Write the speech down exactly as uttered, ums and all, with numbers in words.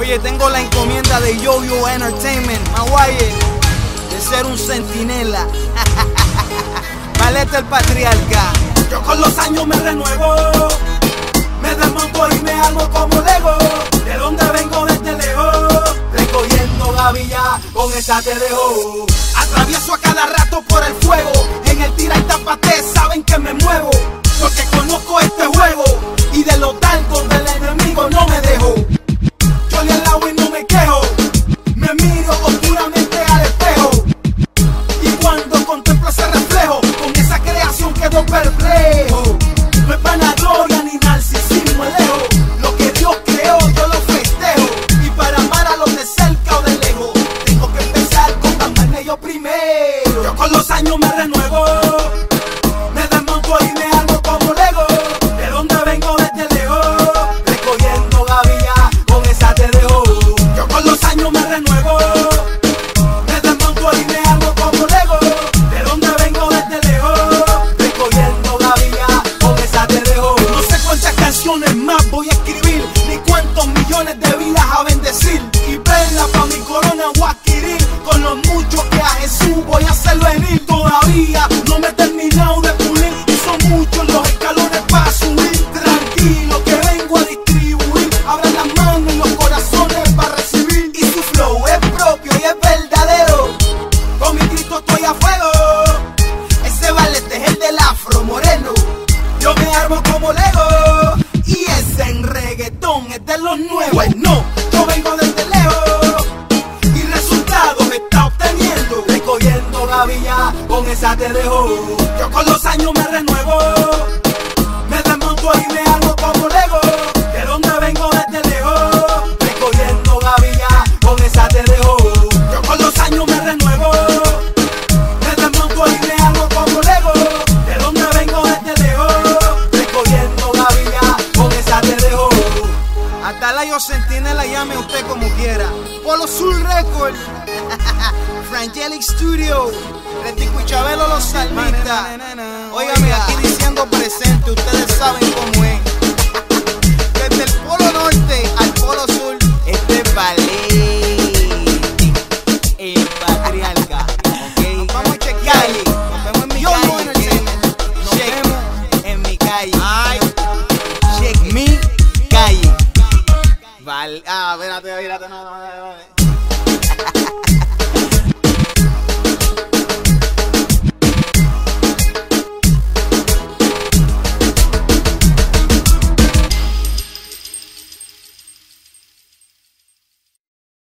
Oye, tengo la encomienda de Yo-Yo Entertainment, Maguaye, de ser un centinela. Maleta el patriarca. Yo con los años me renuevo, me desmonto y me armo como Lego. De donde vengo desde lejos, recogiendo gavilla, con esa te dejo. Atravieso a cada rato por el fuego, en el tira y tapate saben que me muevo, porque conozco este juego y de los dardos del enemigo no me dejo. Yo le alabo y no me quejo, me miro oscuramente al espejo, y cuando contemplo ese reflejo, con esa creación quedo perplejo. No es vanagloria ni narcisismo, alejo. Lo que Dios creó yo lo festejo, y para amar a los de cerca o de lejos, tengo que empezar con amarme yo primero. Yo con los años me renuevo, me desmonto y me armo como Lego. De donde vengo desde lejos, recogiendo gavilla, con esa te dejo. Yo con los años me renuevo, me desmonto y me armo como Lego. De donde vengo desde lejos, recogiendo gavilla, con esa te dejo. No sé cuántas canciones más voy a escribir, ni cuántos millones de vidas a bendecir, y verla pa' mi corona voy a adquirir. Con lo mucho que a Jesús voy a hacer venir. Todavía no me he terminado de pulir, y son muchos los escalones para subir. Tranquilo que vengo a distribuir, abran las manos y los corazones para recibir. Y su flow es propio y es verdadero, con mi Cristo estoy a fuego. Ese ballet es el del afro moreno, yo me armo como Lego, y ese en reggaetón es de los nuevos. No, yo vengo desde lejos, y resultados está obteniendo, recogiendo gavilla, con esa te dejo. Yo con los años me renuevo, me desmonto y me armo como Lego. De donde vengo desde lejos, recogiendo gavilla, con esa te dejo. Yo con los años me renuevo, me desmonto y me armo como Lego. De donde vengo desde lejos, recogiendo gavilla, con esa te dejo. Atalayo Centinela, llame usted como quiera. Polo Sur Record, Frangelic Studio, Retico y Chabelo los salmistas. Óigame, aquí diciendo presente, ustedes saben cómo es. Desde el Polo Norte al Polo Sur, este es Valente, el patriarca. Okay. Nos vamos a chequear. Nos vemos en mi calle. Nos vemos en mi calle. Ay, check mi calle. Vale. Ah, espérate, espérate, no, no, no, no.